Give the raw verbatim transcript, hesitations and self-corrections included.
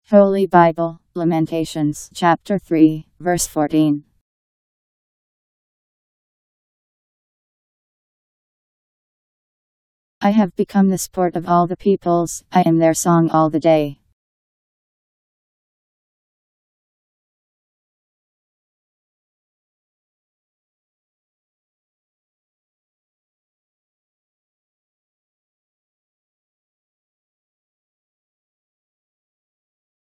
Holy Bible Lamentations Chapter three, verse fourteen. I have become the sport of all the peoples, I am their song all the day.